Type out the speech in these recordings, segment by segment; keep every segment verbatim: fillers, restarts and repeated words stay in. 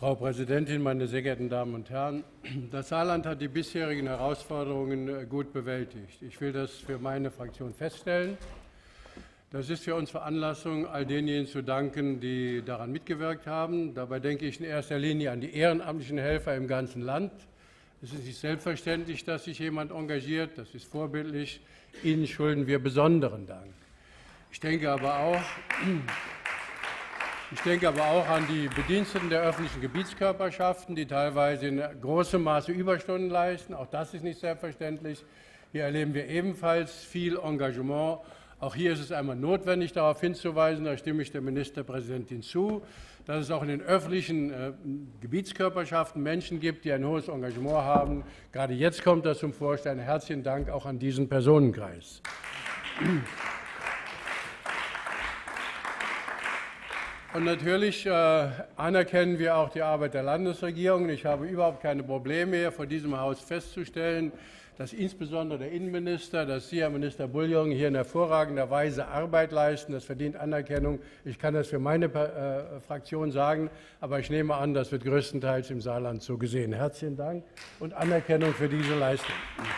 Frau Präsidentin, meine sehr geehrten Damen und Herren! Das Saarland hat die bisherigen Herausforderungen gut bewältigt. Ich will das für meine Fraktion feststellen. Das ist für uns Veranlassung, all denjenigen zu danken, die daran mitgewirkt haben. Dabei denke ich in erster Linie an die ehrenamtlichen Helfer im ganzen Land. Es ist nicht selbstverständlich, dass sich jemand engagiert. Das ist vorbildlich. Ihnen schulden wir besonderen Dank. Ich denke aber auch, Ich denke aber auch an die Bediensteten der öffentlichen Gebietskörperschaften, die teilweise in großem Maße Überstunden leisten. Auch das ist nicht selbstverständlich. Hier erleben wir ebenfalls viel Engagement. Auch hier ist es einmal notwendig, darauf hinzuweisen, da stimme ich der Ministerpräsidentin zu, dass es auch in den öffentlichen äh, Gebietskörperschaften Menschen gibt, die ein hohes Engagement haben. Gerade jetzt kommt das zum Vorschein. Herzlichen Dank auch an diesen Personenkreis. Und natürlich äh, anerkennen wir auch die Arbeit der Landesregierung. Ich habe überhaupt keine Probleme mehr, vor diesem Haus festzustellen, dass insbesondere der Innenminister, dass Sie, Herr Minister Bouillon, hier in hervorragender Weise Arbeit leisten. Das verdient Anerkennung. Ich kann das für meine äh, Fraktion sagen, aber ich nehme an, das wird größtenteils im Saarland so gesehen. Herzlichen Dank und Anerkennung für diese Leistung.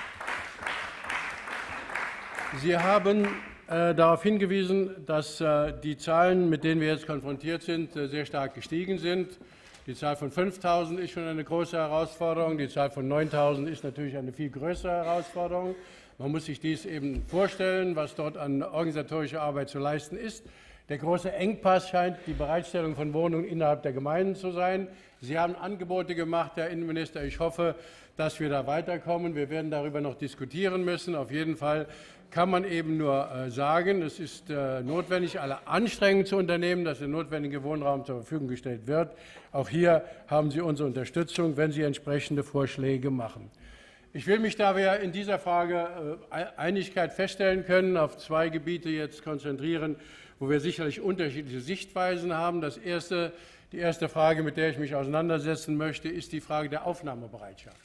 Sie haben äh, darauf hingewiesen, dass äh, die Zahlen, mit denen wir jetzt konfrontiert sind, äh, sehr stark gestiegen sind. Die Zahl von fünftausend ist schon eine große Herausforderung. Die Zahl von neuntausend ist natürlich eine viel größere Herausforderung. Man muss sich dies eben vorstellen, was dort an organisatorischer Arbeit zu leisten ist. Der große Engpass scheint die Bereitstellung von Wohnungen innerhalb der Gemeinden zu sein. Sie haben Angebote gemacht, Herr Innenminister. Ich hoffe, dass wir da weiterkommen. Wir werden darüber noch diskutieren müssen. Auf jeden Fall kann man eben nur sagen, es ist notwendig, alle Anstrengungen zu unternehmen, dass der notwendige Wohnraum zur Verfügung gestellt wird. Auch hier haben Sie unsere Unterstützung, wenn Sie entsprechende Vorschläge machen. Ich will mich, da wir in dieser Frage Einigkeit feststellen können, auf zwei Gebiete jetzt konzentrieren, wo wir sicherlich unterschiedliche Sichtweisen haben. Das erste, die erste Frage, mit der ich mich auseinandersetzen möchte, ist die Frage der Aufnahmebereitschaft.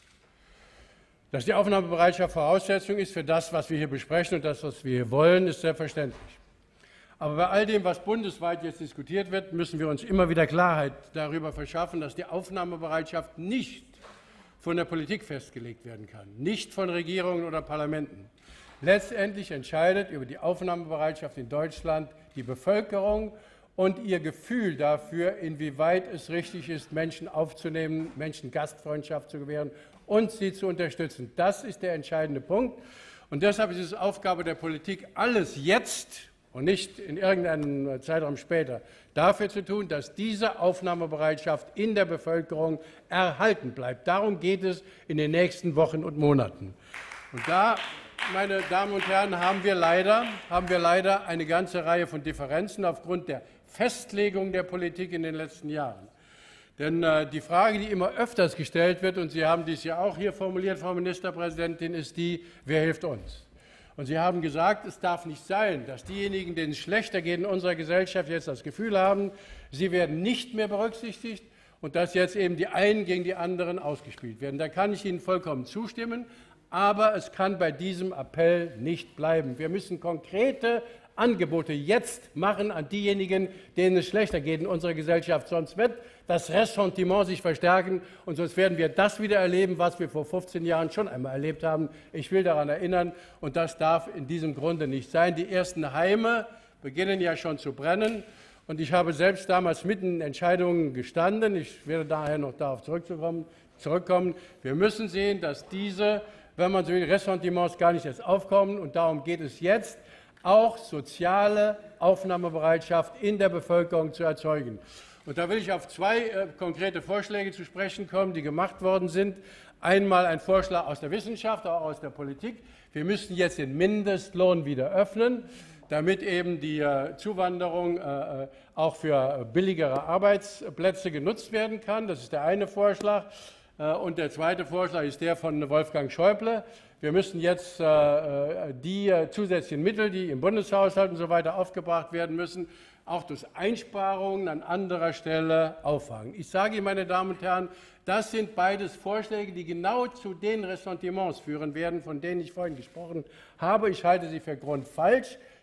Dass die Aufnahmebereitschaft Voraussetzung ist für das, was wir hier besprechen und das, was wir hier wollen, ist selbstverständlich. Aber bei all dem, was bundesweit jetzt diskutiert wird, müssen wir uns immer wieder Klarheit darüber verschaffen, dass die Aufnahmebereitschaft nicht von der Politik festgelegt werden kann, nicht von Regierungen oder Parlamenten. Letztendlich entscheidet über die Aufnahmebereitschaft in Deutschland die Bevölkerung und ihr Gefühl dafür, inwieweit es richtig ist, Menschen aufzunehmen, Menschen Gastfreundschaft zu gewähren und sie zu unterstützen. Das ist der entscheidende Punkt. Und deshalb ist es Aufgabe der Politik, alles jetzt und nicht in irgendeinem Zeitraum später dafür zu tun, dass diese Aufnahmebereitschaft in der Bevölkerung erhalten bleibt. Darum geht es in den nächsten Wochen und Monaten. Und da, meine Damen und Herren, haben wir leider, haben wir leider eine ganze Reihe von Differenzen aufgrund der Festlegung der Politik in den letzten Jahren. Denn äh, die Frage, die immer öfters gestellt wird, und Sie haben dies ja auch hier formuliert, Frau Ministerpräsidentin, ist die, wer hilft uns? Und Sie haben gesagt, es darf nicht sein, dass diejenigen, denen es schlechter geht in unserer Gesellschaft, jetzt das Gefühl haben, sie werden nicht mehr berücksichtigt und dass jetzt eben die einen gegen die anderen ausgespielt werden. Da kann ich Ihnen vollkommen zustimmen, aber es kann bei diesem Appell nicht bleiben. Wir müssen konkrete Angebote jetzt machen an diejenigen, denen es schlechter geht in unserer Gesellschaft. Sonst wird das Ressentiment sich verstärken und sonst werden wir das wieder erleben, was wir vor fünfzehn Jahren schon einmal erlebt haben. Ich will daran erinnern, und das darf in diesem Grunde nicht sein. Die ersten Heime beginnen ja schon zu brennen. Und ich habe selbst damals mitten in Entscheidungen gestanden. Ich werde daher noch darauf zurückzukommen, zurückkommen. Wir müssen sehen, dass diese, wenn man so will, Ressentiments gar nicht erst aufkommen. Und darum geht es jetzt, auch soziale Aufnahmebereitschaft in der Bevölkerung zu erzeugen. Und da will ich auf zwei äh, konkrete Vorschläge zu sprechen kommen, die gemacht worden sind. Einmal ein Vorschlag aus der Wissenschaft, auch aus der Politik. Wir müssen jetzt den Mindestlohn wieder öffnen, damit eben die äh, Zuwanderung äh, auch für billigere Arbeitsplätze genutzt werden kann. Das ist der eine Vorschlag. Äh, und der zweite Vorschlag ist der von Wolfgang Schäuble. Wir müssen jetzt äh, die äh, zusätzlichen Mittel, die im Bundeshaushalt und so weiter aufgebracht werden müssen, auch durch Einsparungen an anderer Stelle auffangen. Ich sage Ihnen, meine Damen und Herren, das sind beides Vorschläge, die genau zu den Ressentiments führen werden, von denen ich vorhin gesprochen habe. Ich halte sie für grundfalsch.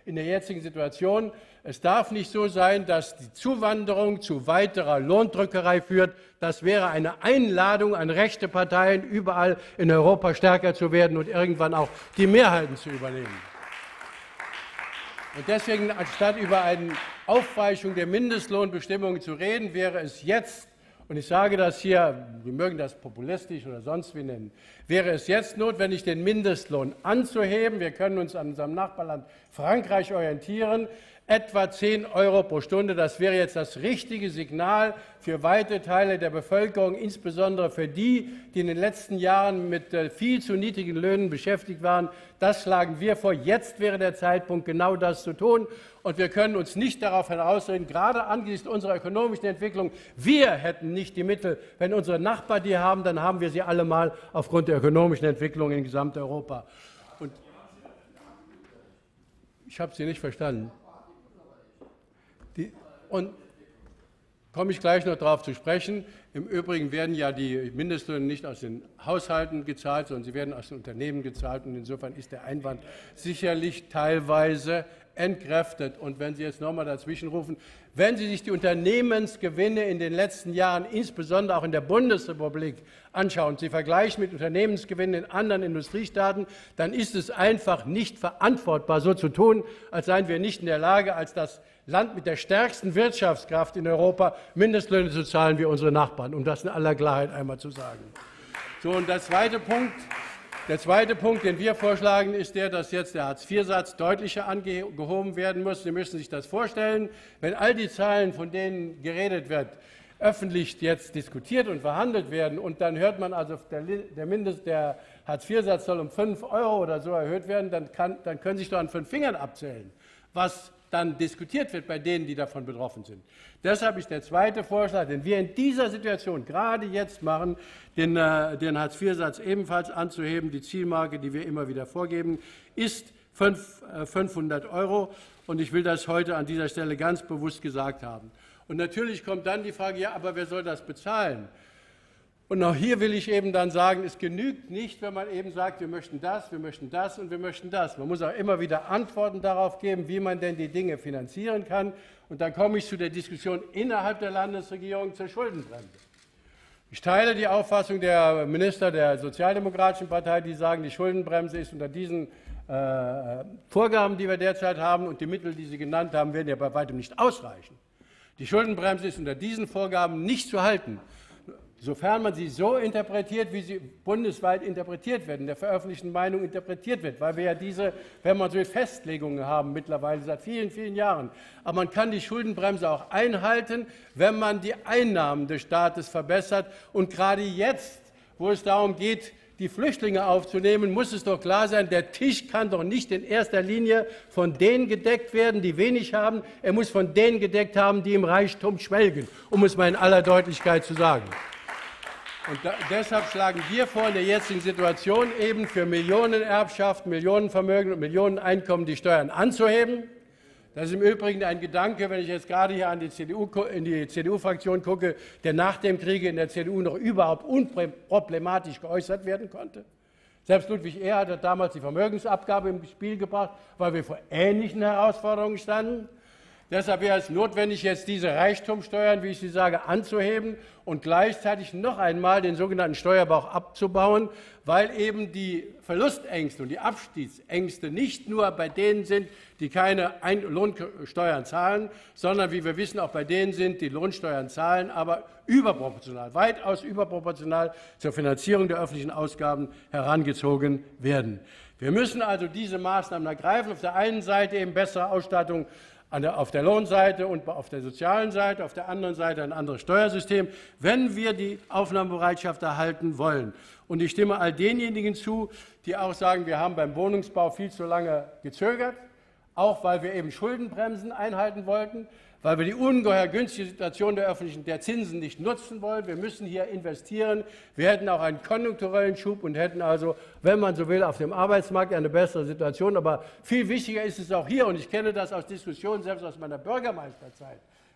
in der jetzigen Situation. Es darf nicht so sein, dass die Zuwanderung zu weiterer Lohndrückerei führt. Das wäre eine Einladung an rechte Parteien, überall in Europa stärker zu werden und irgendwann auch die Mehrheiten zu übernehmen. Und deswegen, anstatt über eine Aufweichung der Mindestlohnbestimmungen zu reden, wäre es jetzt, und ich sage das hier, wir mögen das populistisch oder sonst wie nennen, wäre es jetzt notwendig, den Mindestlohn anzuheben. Wir können uns an unserem Nachbarland Frankreich orientieren. Etwa zehn Euro pro Stunde, das wäre jetzt das richtige Signal für weite Teile der Bevölkerung, insbesondere für die, die in den letzten Jahren mit viel zu niedrigen Löhnen beschäftigt waren. Das schlagen wir vor. Jetzt wäre der Zeitpunkt, genau das zu tun. Und wir können uns nicht darauf herausreden, gerade angesichts unserer ökonomischen Entwicklung, wir hätten nicht die Mittel. Wenn unsere Nachbarn die haben, dann haben wir sie allemal aufgrund der ökonomischen Entwicklung in Gesamteuropa. Und ich habe Sie nicht verstanden. Die, und komme ich gleich noch darauf zu sprechen. Im Übrigen werden ja die Mindestlöhne nicht aus den Haushalten gezahlt, sondern sie werden aus den Unternehmen gezahlt. Und insofern ist der Einwand sicherlich teilweise entkräftet. Und wenn Sie jetzt noch einmal dazwischen rufen, wenn Sie sich die Unternehmensgewinne in den letzten Jahren, insbesondere auch in der Bundesrepublik, anschauen, Sie vergleichen mit Unternehmensgewinnen in anderen Industriestaaten, dann ist es einfach nicht verantwortbar, so zu tun, als seien wir nicht in der Lage, als das Land mit der stärksten Wirtschaftskraft in Europa Mindestlöhne zu zahlen wie unsere Nachbarn, um das in aller Klarheit einmal zu sagen. So, und der zweite Punkt, der zweite Punkt, den wir vorschlagen, ist der, dass jetzt der Hartz vier Satz deutlicher angehoben werden muss. Sie müssen sich das vorstellen, wenn all die Zahlen, von denen geredet wird, öffentlich jetzt diskutiert und verhandelt werden und dann hört man also, der, der, Mindest, der Hartz vier Satz soll um fünf Euro oder so erhöht werden, dann, kann, dann können Sie sich doch an fünf Fingern abzählen, was dann diskutiert wird bei denen, die davon betroffen sind. Deshalb ist der zweite Vorschlag, den wir in dieser Situation gerade jetzt machen, den, äh, den Hartz vier Satz ebenfalls anzuheben. Die Zielmarke, die wir immer wieder vorgeben, ist fünfhundert Euro. Und ich will das heute an dieser Stelle ganz bewusst gesagt haben. Und natürlich kommt dann die Frage, ja, aber wer soll das bezahlen? Und auch hier will ich eben dann sagen, es genügt nicht, wenn man eben sagt, wir möchten das, wir möchten das und wir möchten das. Man muss auch immer wieder Antworten darauf geben, wie man denn die Dinge finanzieren kann. Und dann komme ich zu der Diskussion innerhalb der Landesregierung zur Schuldenbremse. Ich teile die Auffassung der Minister der Sozialdemokratischen Partei, die sagen, die Schuldenbremse ist unter diesen äh, Vorgaben, die wir derzeit haben, und die Mittel, die Sie genannt haben, werden ja bei weitem nicht ausreichen. Die Schuldenbremse ist unter diesen Vorgaben nicht zu halten, sofern man sie so interpretiert, wie sie bundesweit interpretiert wird, in der veröffentlichten Meinung interpretiert wird, weil wir ja diese, wenn man so will, Festlegungen haben mittlerweile seit vielen, vielen Jahren. Aber man kann die Schuldenbremse auch einhalten, wenn man die Einnahmen des Staates verbessert. Und gerade jetzt, wo es darum geht, die Flüchtlinge aufzunehmen, muss es doch klar sein, der Tisch kann doch nicht in erster Linie von denen gedeckt werden, die wenig haben. Er muss von denen gedeckt haben, die im Reichtum schwelgen, um es mal in aller Deutlichkeit zu sagen. Und da, deshalb schlagen wir vor, in der jetzigen Situation eben für Millionenerbschaften, Millionenvermögen und Millioneneinkommen die Steuern anzuheben. Das ist im Übrigen ein Gedanke, wenn ich jetzt gerade hier an die C D U, in die C D U-Fraktion gucke, der nach dem Krieg in der C D U noch überhaupt unproblematisch geäußert werden konnte. Selbst Ludwig Erhard hat damals die Vermögensabgabe im Spiel gebracht, weil wir vor ähnlichen Herausforderungen standen. Deshalb wäre es notwendig, jetzt diese Reichtumssteuern, wie ich sie sage, anzuheben und gleichzeitig noch einmal den sogenannten Steuerbauch abzubauen, weil eben die Verlustängste und die Abstiegsängste nicht nur bei denen sind, die keine Ein- Lohnsteuern zahlen, sondern, wie wir wissen, auch bei denen sind, die Lohnsteuern zahlen, aber überproportional, weitaus überproportional zur Finanzierung der öffentlichen Ausgaben herangezogen werden. Wir müssen also diese Maßnahmen ergreifen. Auf der einen Seite eben bessere Ausstattung auf der Lohnseite und auf der sozialen Seite, auf der anderen Seite ein anderes Steuersystem, wenn wir die Aufnahmebereitschaft erhalten wollen. Und ich stimme all denjenigen zu, die auch sagen, wir haben beim Wohnungsbau viel zu lange gezögert, auch weil wir eben Schuldenbremsen einhalten wollten, weil wir die ungeheuer günstige Situation der öffentlichen der Zinsen nicht nutzen wollen. Wir müssen hier investieren. Wir hätten auch einen konjunkturellen Schub und hätten also, wenn man so will, auf dem Arbeitsmarkt eine bessere Situation. Aber viel wichtiger ist es auch hier, und ich kenne das aus Diskussionen, selbst aus meiner Bürgermeisterzeit,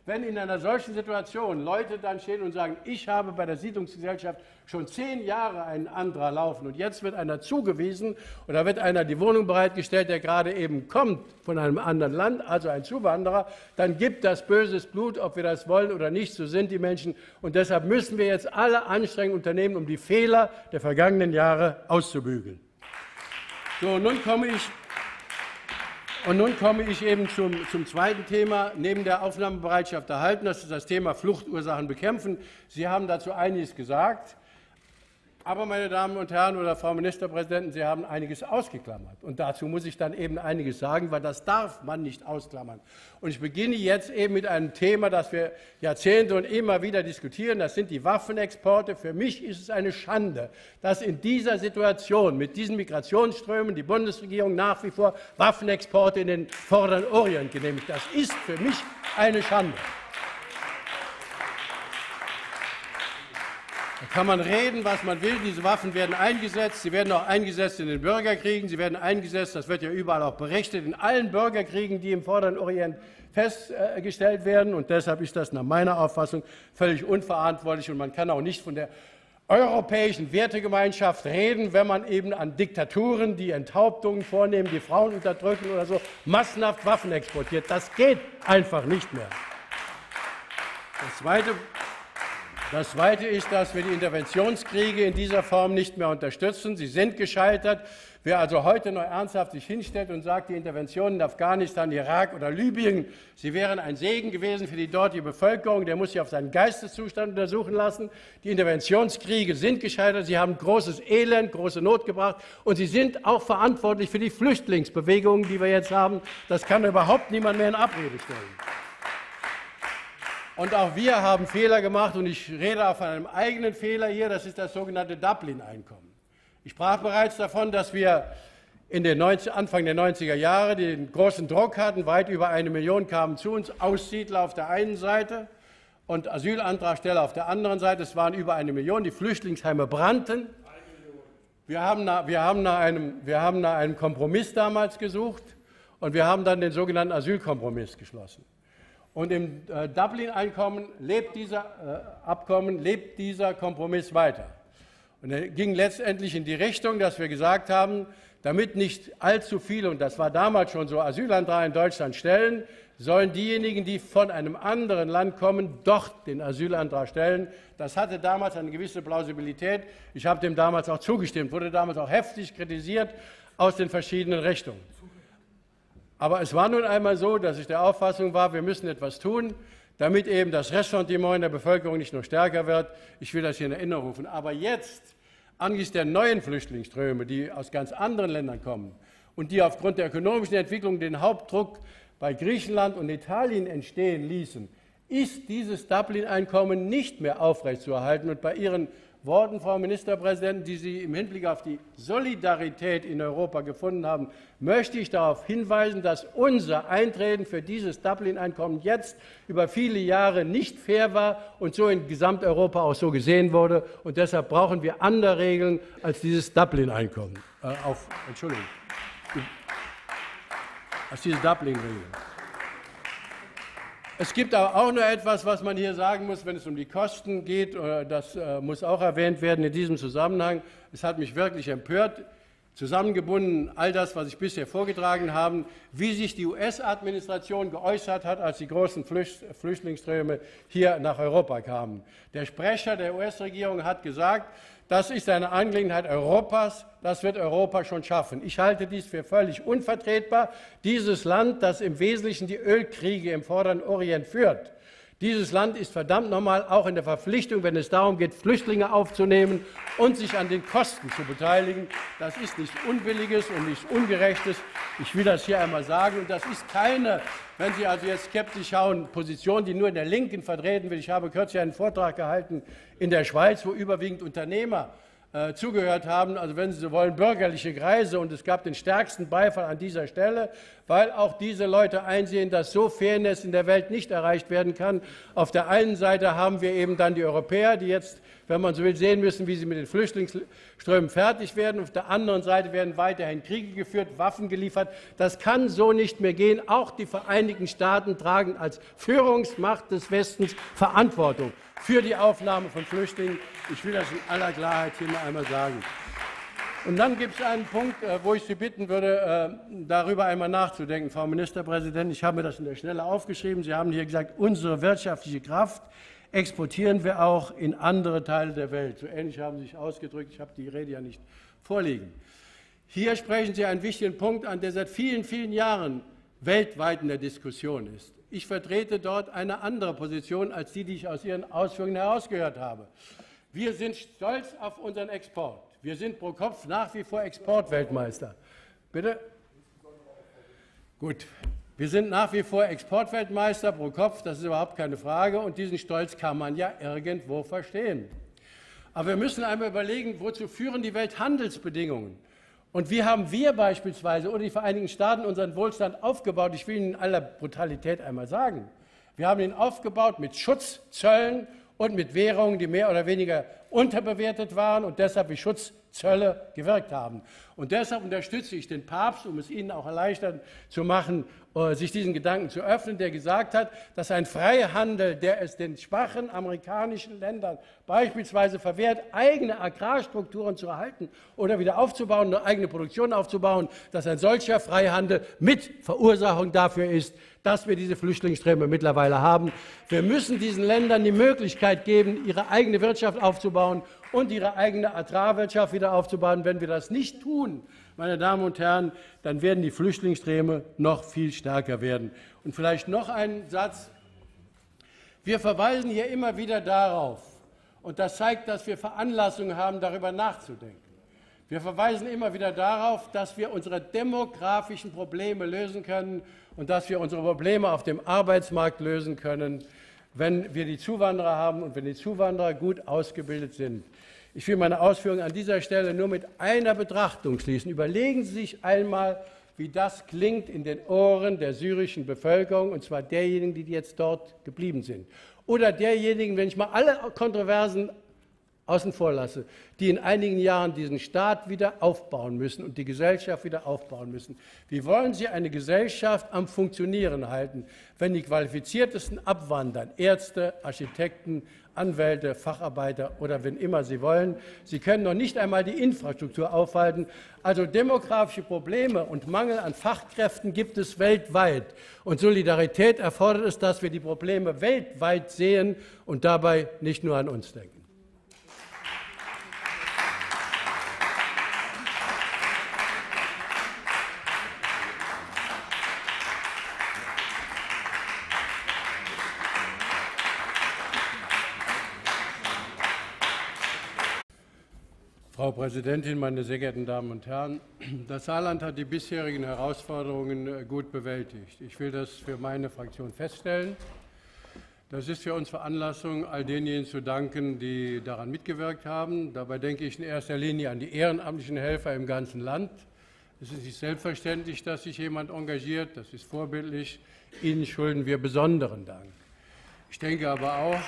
wenn in einer solchen Situation Leute dann stehen und sagen, ich habe bei der Siedlungsgesellschaft schon zehn Jahre einen Antrag laufen und jetzt wird einer zugewiesen oder wird einer die Wohnung bereitgestellt, der gerade eben kommt von einem anderen Land, also ein Zuwanderer, dann gibt das böses Blut, ob wir das wollen oder nicht, so sind die Menschen. Und deshalb müssen wir jetzt alle Anstrengungen unternehmen, um die Fehler der vergangenen Jahre auszubügeln. So, nun komme ich Und nun komme ich eben zum, zum zweiten Thema, neben der Aufnahmebereitschaft erhalten, das ist das Thema Fluchtursachen bekämpfen. Sie haben dazu einiges gesagt, aber, meine Damen und Herren oder Frau Ministerpräsidentin, Sie haben einiges ausgeklammert. Und dazu muss ich dann eben einiges sagen, weil das darf man nicht ausklammern. Und ich beginne jetzt eben mit einem Thema, das wir Jahrzehnte und immer wieder diskutieren, das sind die Waffenexporte. Für mich ist es eine Schande, dass in dieser Situation mit diesen Migrationsströmen die Bundesregierung nach wie vor Waffenexporte in den Vorderen Orient genehmigt. Das ist für mich eine Schande. Da kann man reden, was man will. Diese Waffen werden eingesetzt. Sie werden auch eingesetzt in den Bürgerkriegen. Sie werden eingesetzt, das wird ja überall auch berichtet, in allen Bürgerkriegen, die im Vorderen Orient festgestellt werden. Und deshalb ist das nach meiner Auffassung völlig unverantwortlich. Und man kann auch nicht von der europäischen Wertegemeinschaft reden, wenn man eben an Diktaturen, die Enthauptungen vornehmen, die Frauen unterdrücken oder so, massenhaft Waffen exportiert. Das geht einfach nicht mehr. Das Zweite, Das Zweite ist, dass wir die Interventionskriege in dieser Form nicht mehr unterstützen. Sie sind gescheitert. Wer also heute noch ernsthaft sich hinstellt und sagt, die Interventionen in Afghanistan, Irak oder Libyen, sie wären ein Segen gewesen für die dortige Bevölkerung, der muss sich auf seinen Geisteszustand untersuchen lassen. Die Interventionskriege sind gescheitert. Sie haben großes Elend, große Not gebracht. Und sie sind auch verantwortlich für die Flüchtlingsbewegungen, die wir jetzt haben. Das kann überhaupt niemand mehr in Abrede stellen. Und auch wir haben Fehler gemacht, und ich rede auch von einem eigenen Fehler hier, das ist das sogenannte Dublin-Einkommen. Ich sprach bereits davon, dass wir in den neunzig, Anfang der neunziger Jahre den großen Druck hatten, weit über eine Million kamen zu uns, Aussiedler auf der einen Seite und Asylantragsteller auf der anderen Seite. Es waren über eine Million, die Flüchtlingsheime brannten. Wir haben nach, wir haben nach, einem, wir haben nach einem Kompromiss damals gesucht, und wir haben dann den sogenannten Asylkompromiss geschlossen. Und im äh, Dublin-Einkommen lebt dieser äh, Abkommen, lebt dieser Kompromiss weiter. Und er ging letztendlich in die Richtung, dass wir gesagt haben, damit nicht allzu viele, und das war damals schon so, Asylanträge in Deutschland stellen, sollen diejenigen, die von einem anderen Land kommen, dort den Asylantrag stellen. Das hatte damals eine gewisse Plausibilität. Ich habe dem damals auch zugestimmt, wurde damals auch heftig kritisiert aus den verschiedenen Richtungen. Aber es war nun einmal so, dass ich der Auffassung war, wir müssen etwas tun, damit eben das Ressentiment in der Bevölkerung nicht noch stärker wird. Ich will das hier in Erinnerung rufen. Aber jetzt, angesichts der neuen Flüchtlingsströme, die aus ganz anderen Ländern kommen und die aufgrund der ökonomischen Entwicklung den Hauptdruck bei Griechenland und Italien entstehen ließen, ist dieses Dublin-Einkommen nicht mehr aufrechtzuerhalten. Und bei Ihren Worten, Frau Ministerpräsidentin, die Sie im Hinblick auf die Solidarität in Europa gefunden haben, möchte ich darauf hinweisen, dass unser Eintreten für dieses Dublin-Einkommen jetzt über viele Jahre nicht fair war und so in Gesamteuropa auch so gesehen wurde. Und deshalb brauchen wir andere Regeln als dieses Dublin-Einkommen. Äh, auf, Entschuldigung. Als diese Dublin-Regeln. Es gibt aber auch noch etwas, was man hier sagen muss, wenn es um die Kosten geht. Das muss auch erwähnt werden in diesem Zusammenhang. Es hat mich wirklich empört, zusammengebunden all das, was ich bisher vorgetragen habe, wie sich die U S-Administration geäußert hat, als die großen Flüchtlingsströme hier nach Europa kamen. Der Sprecher der U S-Regierung hat gesagt, das ist eine Angelegenheit Europas, das wird Europa schon schaffen. Ich halte dies für völlig unvertretbar. Dieses Land, das im Wesentlichen die Ölkriege im Vorderen Orient führt, dieses Land ist verdammt nochmal auch in der Verpflichtung, wenn es darum geht, Flüchtlinge aufzunehmen und sich an den Kosten zu beteiligen. Das ist nichts Unbilliges und nichts Ungerechtes. Ich will das hier einmal sagen. Und das ist keine, wenn Sie also jetzt skeptisch schauen, Position, die nur in der Linken vertreten wird. Ich habe kürzlich einen Vortrag gehalten in der Schweiz, wo überwiegend Unternehmer äh, zugehört haben, also wenn Sie so wollen, bürgerliche Kreise, und es gab den stärksten Beifall an dieser Stelle, weil auch diese Leute einsehen, dass so Fairness in der Welt nicht erreicht werden kann. Auf der einen Seite haben wir eben dann die Europäer, die jetzt, wenn man so will, sehen müssen, wie sie mit den Flüchtlingsströmen fertig werden. Auf der anderen Seite werden weiterhin Kriege geführt, Waffen geliefert. Das kann so nicht mehr gehen. Auch die Vereinigten Staaten tragen als Führungsmacht des Westens Verantwortung für die Aufnahme von Flüchtlingen. Ich will das in aller Klarheit hier mal einmal sagen. Und dann gibt es einen Punkt, wo ich Sie bitten würde, darüber einmal nachzudenken, Frau Ministerpräsidentin. Ich habe mir das in der Schnelle aufgeschrieben. Sie haben hier gesagt, unsere wirtschaftliche Kraft exportieren wir auch in andere Teile der Welt. So ähnlich haben Sie sich ausgedrückt. Ich habe die Rede ja nicht vorliegen. Hier sprechen Sie einen wichtigen Punkt an, der seit vielen, vielen Jahren weltweit in der Diskussion ist. Ich vertrete dort eine andere Position als die, die ich aus Ihren Ausführungen herausgehört habe. Wir sind stolz auf unseren Export. Wir sind pro Kopf nach wie vor Exportweltmeister. Bitte? Gut. Wir sind nach wie vor Exportweltmeister pro Kopf, das ist überhaupt keine Frage, und diesen Stolz kann man ja irgendwo verstehen. Aber wir müssen einmal überlegen, wozu führen die Welthandelsbedingungen? Und wie haben wir beispielsweise oder die Vereinigten Staaten unseren Wohlstand aufgebaut? Ich will Ihnen in aller Brutalität einmal sagen. Wir haben ihn aufgebaut mit Schutzzöllen und mit Währungen, die mehr oder weniger unterbewertet waren und deshalb wie Schutzzölle gewirkt haben. Und deshalb unterstütze ich den Papst, um es Ihnen auch erleichtern zu machen, sich diesen Gedanken zu öffnen, der gesagt hat, dass ein Freihandel, der es den schwachen amerikanischen Ländern beispielsweise verwehrt, eigene Agrarstrukturen zu erhalten oder wieder aufzubauen, eine eigene Produktion aufzubauen, dass ein solcher Freihandel mit Verursachung dafür ist, dass wir diese Flüchtlingsströme mittlerweile haben. Wir müssen diesen Ländern die Möglichkeit geben, ihre eigene Wirtschaft aufzubauen und ihre eigene Agrarwirtschaft wieder aufzubauen. Wenn wir das nicht tun, meine Damen und Herren, dann werden die Flüchtlingsströme noch viel stärker werden. Und vielleicht noch ein Satz. Wir verweisen hier immer wieder darauf, und das zeigt, dass wir Veranlassung haben, darüber nachzudenken. Wir verweisen immer wieder darauf, dass wir unsere demografischen Probleme lösen können und dass wir unsere Probleme auf dem Arbeitsmarkt lösen können, wenn wir die Zuwanderer haben und wenn die Zuwanderer gut ausgebildet sind. Ich will meine Ausführungen an dieser Stelle nur mit einer Betrachtung schließen. Überlegen Sie sich einmal, wie das klingt in den Ohren der syrischen Bevölkerung, und zwar derjenigen, die jetzt dort geblieben sind. Oder derjenigen, wenn ich mal alle Kontroversen außen vor lasse, die in einigen Jahren diesen Staat wieder aufbauen müssen und die Gesellschaft wieder aufbauen müssen. Wie wollen Sie eine Gesellschaft am Funktionieren halten, wenn die qualifiziertesten abwandern, Ärzte, Architekten, Anwälte, Facharbeiter oder wen immer sie wollen? Sie können noch nicht einmal die Infrastruktur aufhalten. Also demografische Probleme und Mangel an Fachkräften gibt es weltweit. Und Solidarität erfordert es, dass wir die Probleme weltweit sehen und dabei nicht nur an uns denken. Frau Präsidentin, meine sehr geehrten Damen und Herren! Das Saarland hat die bisherigen Herausforderungen gut bewältigt. Ich will das für meine Fraktion feststellen. Das ist für uns Veranlassung, all denjenigen zu danken, die daran mitgewirkt haben. Dabei denke ich in erster Linie an die ehrenamtlichen Helfer im ganzen Land. Es ist nicht selbstverständlich, dass sich jemand engagiert. Das ist vorbildlich. Ihnen schulden wir besonderen Dank. Ich denke aber auch,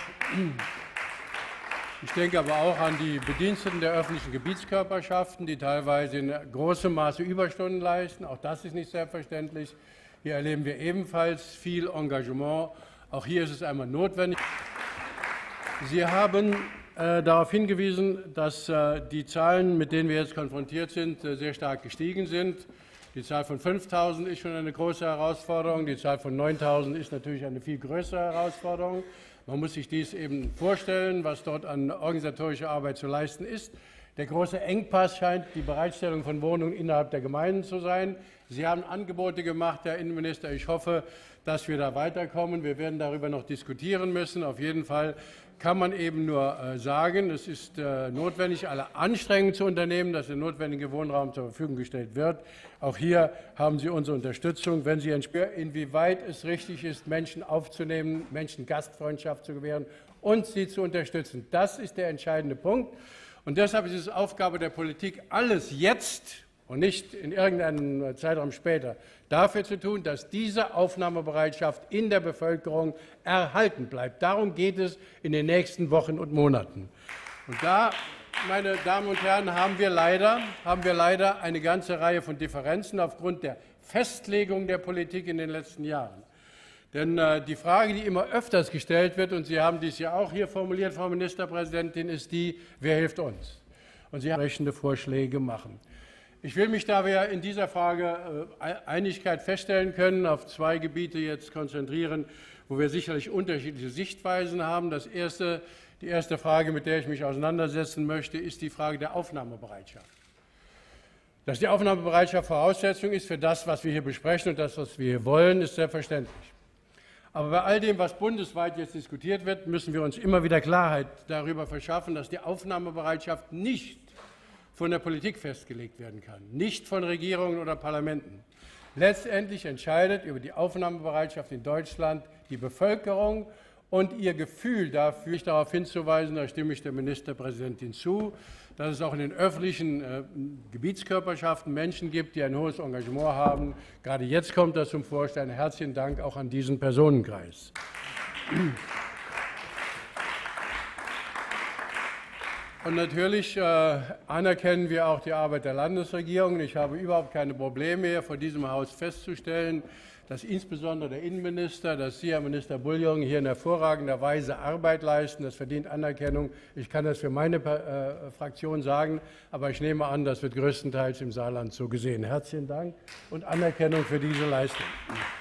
Ich denke aber auch an die Bediensteten der öffentlichen Gebietskörperschaften, die teilweise in großem Maße Überstunden leisten. Auch das ist nicht selbstverständlich. Hier erleben wir ebenfalls viel Engagement. Auch hier ist es einmal notwendig. Sie haben äh, darauf hingewiesen, dass äh, die Zahlen, mit denen wir jetzt konfrontiert sind, äh, sehr stark gestiegen sind. Die Zahl von fünftausend ist schon eine große Herausforderung. Die Zahl von neuntausend ist natürlich eine viel größere Herausforderung. Man muss sich dies eben vorstellen, was dort an organisatorischer Arbeit zu leisten ist. Der große Engpass scheint die Bereitstellung von Wohnungen innerhalb der Gemeinden zu sein. Sie haben Angebote gemacht, Herr Innenminister. Ich hoffe, dass wir da weiterkommen. Wir werden darüber noch diskutieren müssen. Auf jeden Fall kann man eben nur sagen, es ist notwendig, alle Anstrengungen zu unternehmen, dass der notwendige Wohnraum zur Verfügung gestellt wird. Auch hier haben Sie unsere Unterstützung, wenn Sie entspüren, inwieweit es richtig ist, Menschen aufzunehmen, Menschen Gastfreundschaft zu gewähren und sie zu unterstützen. Das ist der entscheidende Punkt. Und deshalb ist es Aufgabe der Politik, alles jetzt und nicht in irgendeinem Zeitraum später dafür zu tun, dass diese Aufnahmebereitschaft in der Bevölkerung erhalten bleibt. Darum geht es in den nächsten Wochen und Monaten. Und da, meine Damen und Herren, haben wir leider, haben wir leider eine ganze Reihe von Differenzen aufgrund der Festlegung der Politik in den letzten Jahren. Denn äh, die Frage, die immer öfters gestellt wird, und Sie haben dies ja auch hier formuliert, Frau Ministerpräsidentin, ist die, wer hilft uns? Und Sie haben entsprechende Vorschläge machen. Ich will mich, da wir in dieser Frage äh, Einigkeit feststellen können, auf zwei Gebiete jetzt konzentrieren, wo wir sicherlich unterschiedliche Sichtweisen haben. Das erste, die erste Frage, mit der ich mich auseinandersetzen möchte, ist die Frage der Aufnahmebereitschaft. Dass die Aufnahmebereitschaft Voraussetzung ist für das, was wir hier besprechen und das, was wir hier wollen, ist selbstverständlich. Aber bei all dem, was bundesweit jetzt diskutiert wird, müssen wir uns immer wieder Klarheit darüber verschaffen, dass die Aufnahmebereitschaft nicht von der Politik festgelegt werden kann, nicht von Regierungen oder Parlamenten. Letztendlich entscheidet über die Aufnahmebereitschaft in Deutschland die Bevölkerung und ihr Gefühl dafür, darauf hinzuweisen, da stimme ich der Ministerpräsidentin zu, dass es auch in den öffentlichen äh, Gebietskörperschaften Menschen gibt, die ein hohes Engagement haben. Gerade jetzt kommt das zum Vorschein. Herzlichen Dank auch an diesen Personenkreis. Und natürlich äh, anerkennen wir auch die Arbeit der Landesregierung. Ich habe überhaupt keine Probleme mehr, vor diesem Haus festzustellen, dass insbesondere der Innenminister, dass Sie, Herr Minister Bullion, hier in hervorragender Weise Arbeit leisten. Das verdient Anerkennung. Ich kann das für meine äh, Fraktion sagen, aber ich nehme an, das wird größtenteils im Saarland so gesehen. Herzlichen Dank und Anerkennung für diese Leistung.